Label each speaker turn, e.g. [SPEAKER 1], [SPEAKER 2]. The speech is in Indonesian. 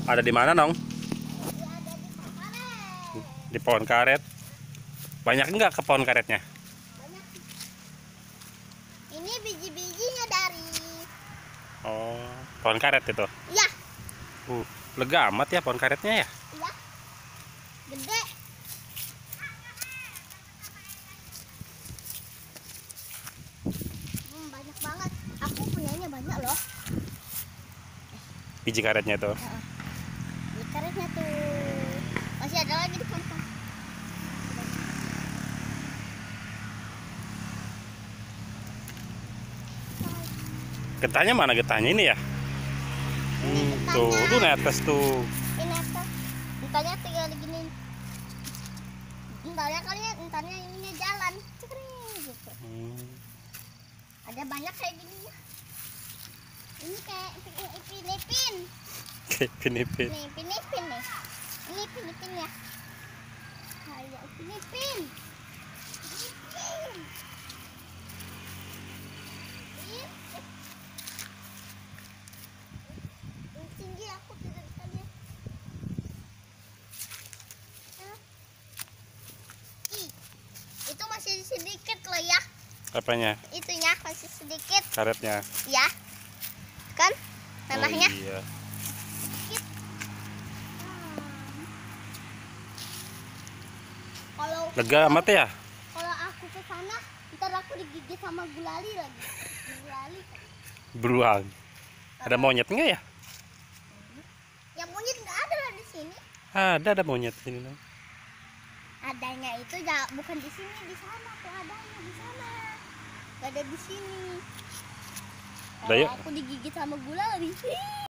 [SPEAKER 1] Ada di mana, Nong?
[SPEAKER 2] Ada di pohon karet.
[SPEAKER 1] Di pohon karet. Banyak enggak ke pohon karetnya?
[SPEAKER 2] Banyak. Ini biji-bijinya dari.
[SPEAKER 1] Oh, pohon karet itu.
[SPEAKER 2] Iya.
[SPEAKER 1] Lega amat ya pohon karetnya ya.
[SPEAKER 2] Iya. Gede. Banyak banget. Aku punyanya banyak loh.
[SPEAKER 1] Biji karetnya itu.
[SPEAKER 2] Biji karetnya tuh. Masih ada lagi di kantong.
[SPEAKER 1] Getahnya mana getahnya ini ya? Tuh netes tuh.
[SPEAKER 2] Ini apa? Entarnya tinggal diginiin. Entarnya ininya jalan. Cekring gitu. Ada banyak kayak gini ya. Ini kayak ipin-ipin.
[SPEAKER 1] Ipin-ipin.
[SPEAKER 2] Nih, ipin-ipin nih. Ini ipin-ipin ya. Kayak ipin-ipin. Ipin. Tinggi aku tidak bisa lihat. Itu masih sedikit loh ya.
[SPEAKER 1] Apanya?
[SPEAKER 2] Itunya masih sedikit.
[SPEAKER 1] Karetnya.
[SPEAKER 2] Ya. Kan? Tanahnya.
[SPEAKER 1] Oh, iya.
[SPEAKER 2] Sedikit. Kalau
[SPEAKER 1] Lega amat ya?
[SPEAKER 2] Kalau aku ke sana, ntar aku digigit sama gulali lagi. Gulali.
[SPEAKER 1] Beruang. Ada monyet enggak ya?
[SPEAKER 2] Yang monyet nggak ada lah di sini.
[SPEAKER 1] Ada monyet di sini, Nong.
[SPEAKER 2] Adanya itu bukan di sini, di sana tuh adanya di sana. Gak ada di sini.
[SPEAKER 1] Udah, yuk.
[SPEAKER 2] Kalau aku digigit sama gulali.